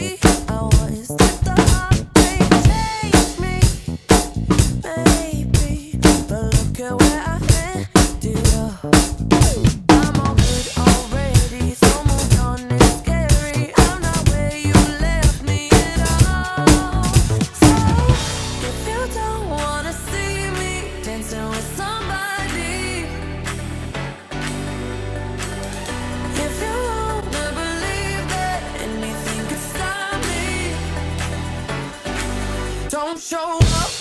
free. I want is that the heartbreak changed me, maybe. But look at where I ended up. I'm all good already, so moved on is scary. I'm not where you left me at all. So if you don't wanna see me dancing with somebody, if you wanna believe that anything could stop me, don't show up.